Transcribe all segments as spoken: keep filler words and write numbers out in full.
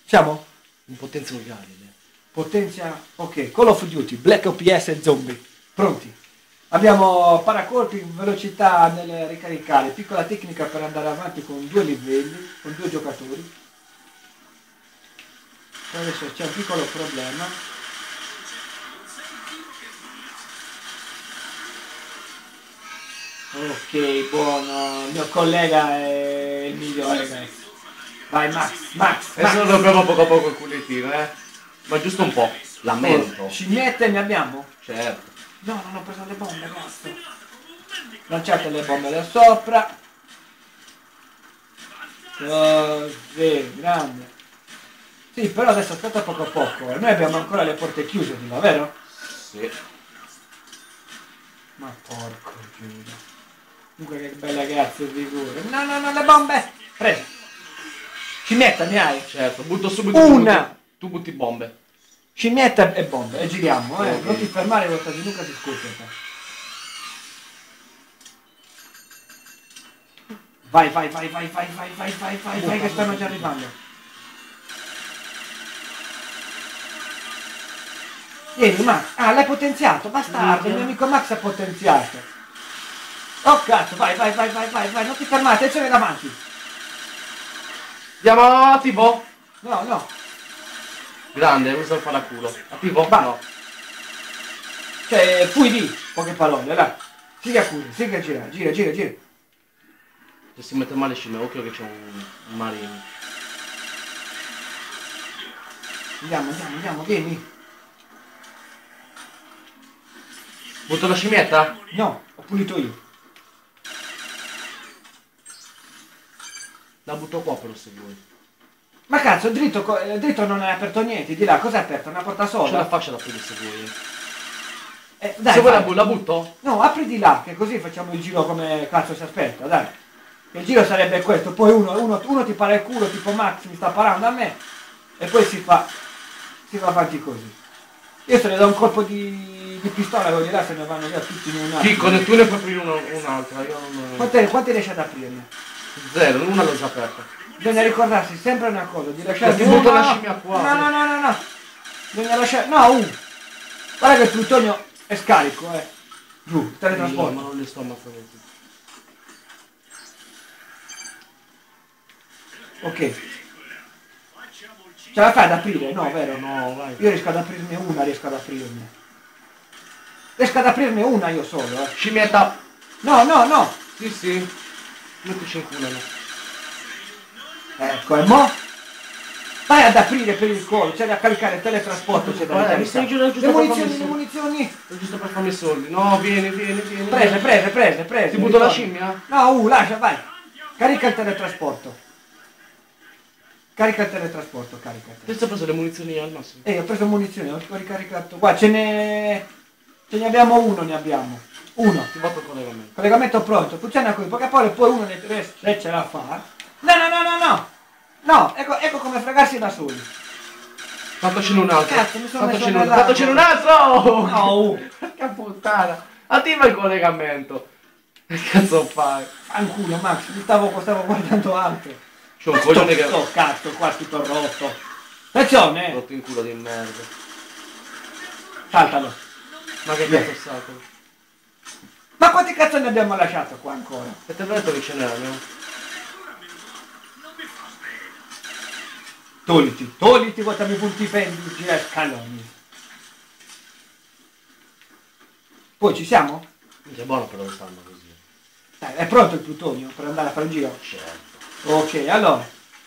Siamo? Un potenzia uguale. Potenzia... Ok, Call of Duty, Black O P S e zombie. Pronti. Abbiamo paracolpi, velocità nel ricaricare, piccola tecnica per andare avanti con due livelli, con due giocatori. Adesso c'è un piccolo problema. Ok, buono, il mio collega è il migliore, ragazzi. Vai Max, Max, Adesso Max. lo provo poco a poco il culettino, eh. Ma giusto un po'. Lamento. Scimmiette ne abbiamo? Certo. No, non ho preso le bombe, cazzo. Lanciate le bombe da sopra. Così, grande. Sì, però adesso aspetta poco a poco. Noi abbiamo ancora le porte chiuse di là, vero? Sì. Ma porco Giuda. Comunque che belle ragazze figure. No, no, no, le bombe! Preso. Scimmietta ne hai? Certo, butto subito. Una! Tu butti, tu butti bombe. Scimmietta e bombe, e giriamo, eh. Okay. Non ti fermare, questa di Luca ti scusa. Vai, vai, vai, vai, vai, vai, vai, vai, vai, vai, che stanno già arrivando. Vieni, Max. Ah, l'hai potenziato, bastardo, il mio amico Max ha potenziato. Oh cazzo, vai, vai, vai, vai, vai, vai, non ti fermare, attenzione davanti. Andiamo, attivo? No, no. Grande, usa il paraculo. Attivo? Va. No. Cioè, fui lì, poche parole, dai. Siga curi, siga gira, gira, gira, gira. Se si mette male scimmia, occhio che c'è un, un marino. Andiamo, andiamo, andiamo, vieni. Butto la scimmietta? No, ho pulito io. La butto qua però se vuoi. Ma cazzo, dritto, co- eh, dritto non è aperto niente, di là, cos'è aperto? Una porta Ce la sola? faccia da aprire se vuoi. Eh, dai, se vuoi la, vai. bu- la butto? No, apri di là, che così facciamo il giro come cazzo si aspetta, dai. Il giro sarebbe questo, poi uno, uno, uno ti para il culo, tipo Max mi sta parando a me, e poi si fa, si va avanti così. Io se ne do un colpo di, di pistola, quelli là se ne vanno via tutti in un attimo. Chicco, tu ne puoi aprire uno- un'altra, io non... Quante, quante riesci ad aprirne? Zero, una l'ho già aperta. Bisogna ricordarsi sempre una cosa, di lasciare Ti butto la scimmia qua. No, no, no, no, no. Bisogna lasciare... No, uh. Guarda che il plutonio è scarico, eh. Giù, No, teletrasporto. ma non li sto ammazzando tutti. Ok. Ce la fai ad aprire? No, vero? No, vai. Io riesco ad aprirne una, riesco ad aprirne. Riesco ad aprirne una io solo, eh. Scimmietta. No, no, no. Sì, sì. Mettici in culo, no. Ecco, e mo? Vai ad aprire per il collo, c'è da caricare il teletrasporto, c'è da Guarda, mi ricaricare. stai giurando giusto Le per munizioni, farmi le i soldi. munizioni. È giusto per farmi i soldi. No, vieni, vieni, vieni. Prese, prese, prese, prese. Ti butto la ricordi. scimmia? No, uh, lascia, vai. Carica il teletrasporto. Carica il teletrasporto, carica. il Questo ho preso le munizioni al massimo. Eh, ho preso munizioni, ho ricaricato. Guarda, ce ne... Ce ne abbiamo uno, ne abbiamo. Uno. Ti fatto il collegamento. Collegamento pronto. Funziona così, perché poi poi uno ne se ce la fa. No, no, no, no, no. No, ecco, ecco come fregarsi da soli. Tanto ce n'è un altro. Cazzo, mi sono Tanto messo ce n'è un nell'acqua. Tanto ce n'è un altro! No, uh. Che puttana! Attiva il collegamento! Che cazzo fai? Fanculo, Max, mi stavo, stavo guardando altro. C'è un coglione che... Sto cazzo qua tutto rotto. Attenzione! Rotto in culo di merda. Saltalo. Ma che Via. cazzo è stato? Ma quanti cazzo ne abbiamo lasciato qua ancora? E te l'ho detto che ce n'erano? Togliti, togliti, guardami i punti pendi, gira scaloni. Poi ci siamo? Minchia, è buono però stanno così. Dai, è pronto il plutonio per andare a fare un giro? Certo. Ok, allora.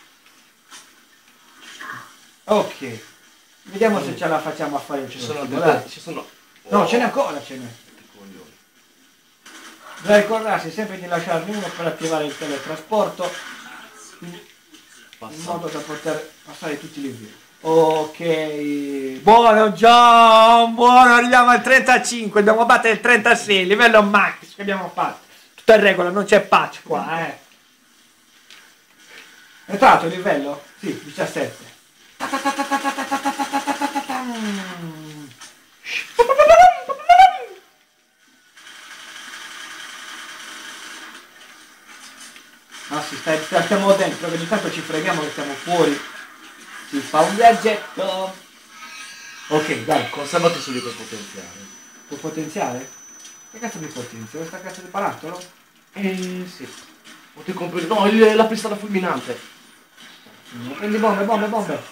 Ok. Vediamo se ce la facciamo a fare il Ci giro. sono Dai. due... Ci sono... No, ce n'è ancora, ce n'è. Che coglioni. Bisogna ricordarsi sempre di lasciarne uno per attivare il teletrasporto in Passa. modo da poter passare tutti i livelli. Ok, buono John, buono, arriviamo al trentacinque, dobbiamo battere il trentasei, livello max che abbiamo fatto. Tutto in regola, non c'è patch qua, eh. È entrato il livello? Sì, diciassette. Ah sì, stai, stiamo dentro, che ogni tanto ci freghiamo che stiamo fuori. si fa un viaggetto. Ok, dai, Conservati su di quel potenziale. può potenziare? Che cazzo di potenzia? Questa cazzo di barattolo? Eh sì. O ti compri. No, il- la pistola fulminante. Prendi bombe, bombe, bombe.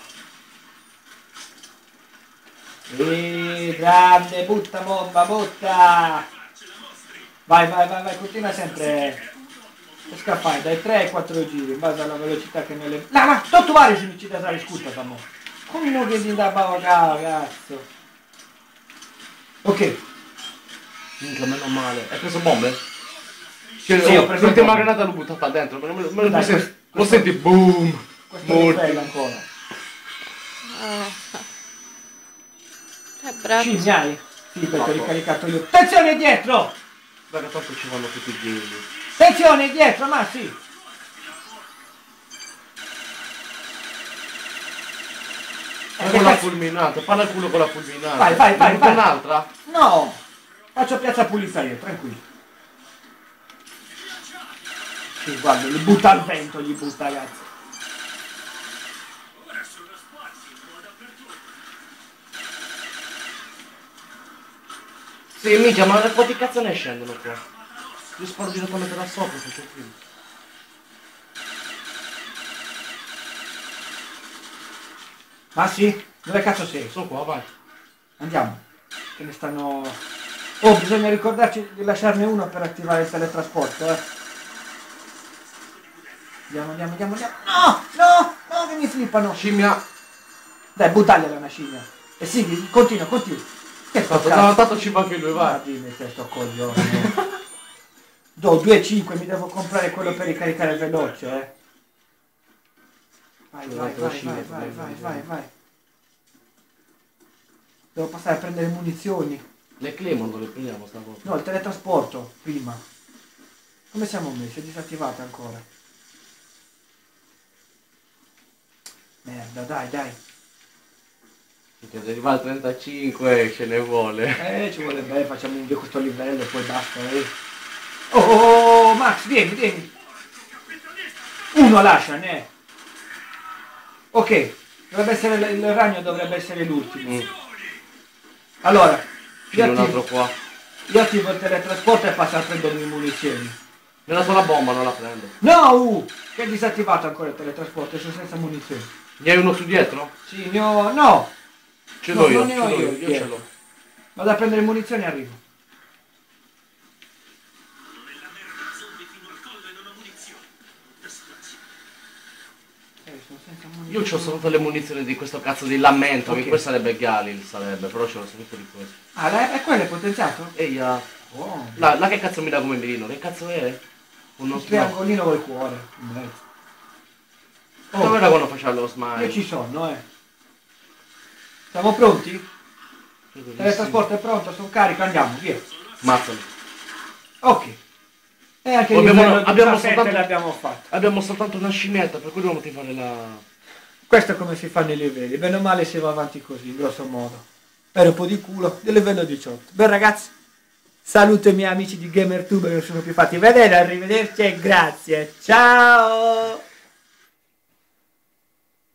E grande, butta bomba, butta. Vai, vai, vai, vai, continua sempre. E scappare dai tre ai quattro giri in base alla velocità che nelle. No, ma tutto vari se mi ci da scusa, famo. Come non vedi da bavocà, cazzo. Ok. Minchia, meno male. Hai preso bombe? Cioè, Sì, oh, ho preso l'ultima bombe. granata l'ho buttata dentro. Me, me, me, Dai, lo, senti, questo- lo senti boom. Questo è il Morti. livello ancora. Ah. Che bravo. Scimmia hai? Sì, perché ho Fatto. ricaricato io. Attenzione dietro! Guarda, tanto ci vanno tutti i giri. Attenzione dietro, ma sì! Ma Eh, con che la cazzo- fulminante, parla il culo con la fulminante. Vai, vai, vai, Ne butta vai. un'altra? No! Faccio piazza pulita io, tranquillo. Sì, guarda, gli butta al vento, gli butta, ragazzi. Sì, minchia, ma quanti cazzo ne scendono qua? Io sparo direttamente da sopra, faccio qui. Ma sì? Dove cazzo sei? Sono qua, vai. Andiamo. Che ne stanno... Oh, bisogna ricordarci di lasciarne uno per attivare il teletrasporto, eh. Andiamo, andiamo, andiamo, andiamo. No! No! No, che mi flippano! Scimmia. Dai, buttagliela una scimmia. E sì, continua, continua. Che sto Tanto, cazzo? tanto ci va anche lui, Ma vai. dimmi che sto coglione. Do due e cinque, mi devo comprare quello per ricaricare veloce, eh. Vai, vai, vai, vai, vai, vai, vai, vai. Devo passare a prendere munizioni. Le Claymore non le prendiamo stavolta. No, il teletrasporto, prima. Come siamo messi? È disattivata ancora. Merda, dai, dai. Perché se arriva al trentacinque ce ne vuole. Eh, ci vuole bene, facciamo un questo livello e poi basta, eh. Oh, oh, oh, Max, vieni, vieni. Uno lascia, ne. Ok, dovrebbe essere il il ragno dovrebbe essere l'ultimo. Mm. Allora, io C'è un attivo, altro qua. io attivo il teletrasporto e passo a prendermi munizioni. Mi ha dato la bomba, non la prendo. No, uh, che è disattivato ancora il teletrasporto, sono senza munizioni. Ne hai uno su dietro? Sì, ne ho... no, Ce No, l'ho io, non ce ne ho l'ho io, io, io chi è? ce l'ho. vado a prendere munizioni e arrivo. Eh, sono senza munizioni. Io ho solo le munizioni di questo cazzo di lamento, che Ok. poi sarebbe Galil, sarebbe, però c'ho solo di questo. Ah, la- è quello è potenziato? Ehi, ah, Oh, là, là che cazzo mi dà come mirino? Che cazzo è? Uno un smile. triangolino col cuore. in mezzo. Dove Oh, era quando faceva lo io smile? ci sono, eh. Siamo pronti? Il Credo di sì. teletrasporto è pronto, sono carico, andiamo, via. Mazzami. Ok. E anche il Abbiamo- livello abbiamo diciassette soltanto- l'abbiamo fatto. Abbiamo soltanto una scimmietta, per cui dobbiamo fare la... Questo è come si fanno i livelli, bene o male si va avanti così, grosso modo. Era un po' di culo, del livello diciotto. Beh ragazzi, saluto i miei amici di GamerTube che non sono più fatti vedere, arrivederci e grazie. Ciao!